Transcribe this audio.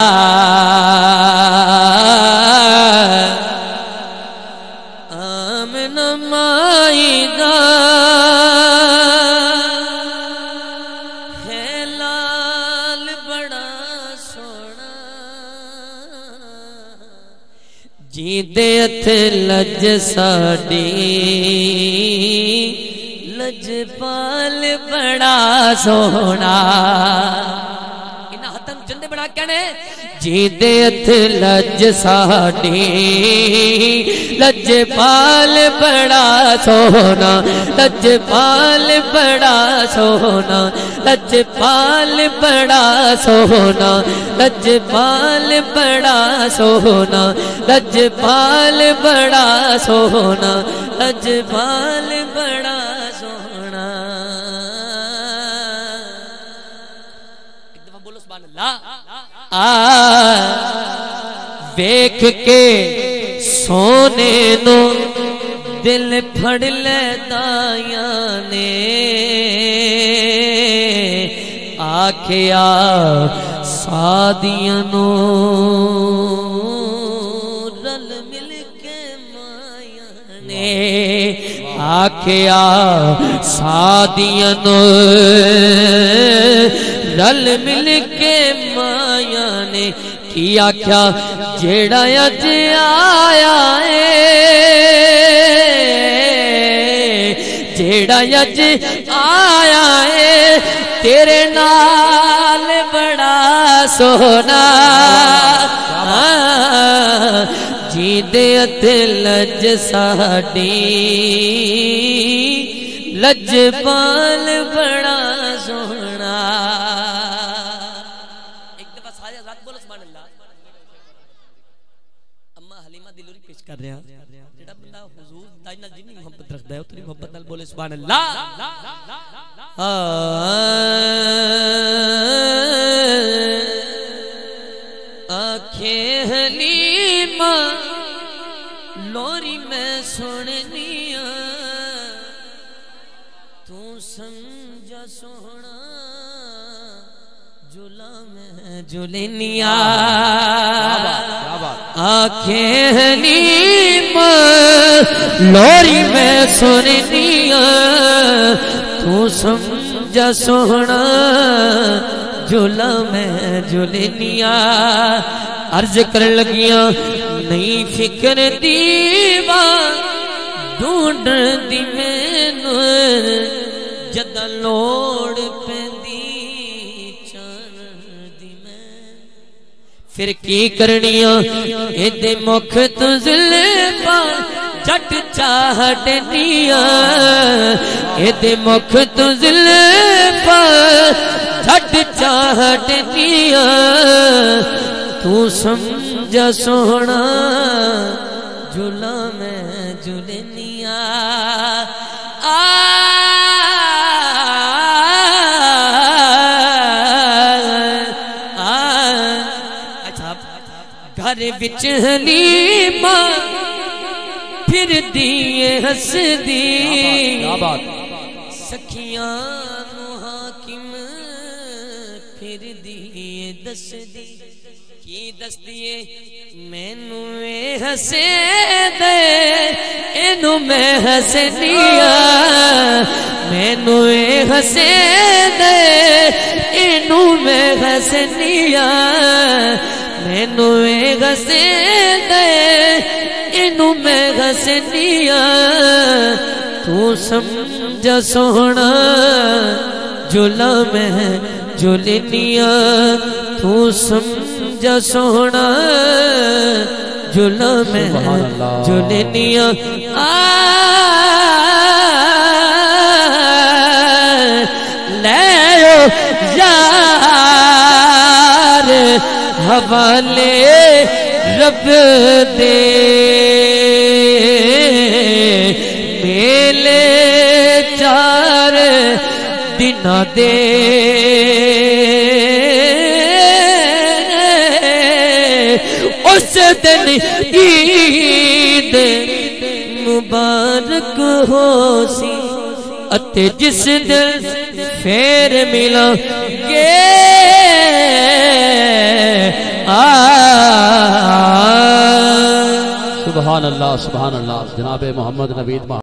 آمنہ مائی دا ہے لال بڑا سونا جیندے اتھے لج ساڈی لجپال بڑا سونا انہاں ہتھاں جندے بڑا کہنے جیندے اتھے لج ساڈی لجپال بڑا سونا لجپال بڑا سونا لجپال بڑا سونا لجپال بڑا سونا لجپال بڑا سونا لجپال بڑا سونا ایک دفعہ بولو سبحان اللہ ویکھ کے سونے نو دل پھڑ لیندیاں نے آکھیا سادیاں نو رل مل کے مایاں نے آکھیا سادیاں نو رل مل کے مایاں نے کی آکھیا جیڑا اج آیا ہے جیڑا اج آیا ہے تیرے نال بڑا سونا جیندے اتھے لج ساڈی لجپال بڑا سونا ایک دفعہ سارے حضرات بولو سبحان اللہ اما حلیمہ دلوری پیش کر رہے ہیں جڑا بندہ حضور دائی نال جنی محبت رکھدا ہے اتنی محبت نال بولے سبحان اللہ آنکھیں حلیمہ لوری میں سننیا تو سمجھا سونا جلا میں جلنیا آنکھیں حلیمہ لوری میں سننیا تو سمجھا سونا جلا میں جلنیا عرض کر لگیاں نہیں فکر دیوا ڈھونڈ دی مینوں جدا لوڑ پیندی چان دی میں پھر کی کرنیاں ایدے مکھ تو زلفاں جٹ چاہٹنیاں ایدے مکھ تو زلفاں جٹ چاہٹنیاں تو سمجھا سونا جلا میں جلنیا اچھا گھر وچ حلیمہ پھر دیے ہس دی سکھیاں نو حاکم پھر دیے دس دی کی دس دیے مینو ہسے دے اینو میں ہسنیا مینو ہسے دے اینو میں ہسنیا مینو ہسے دے اینو میں ہسنیا تو سمجھا سونا جلا میں جلنیا تو سمجھا سونا جلا میں جلنیا لے یار حوالے رب دے میلے چار دن دے اس دن عید مبارک ہو سی اتے جس دن پھر ملا گے سبحان اللہ سبحان اللہ. جناب محمد نوید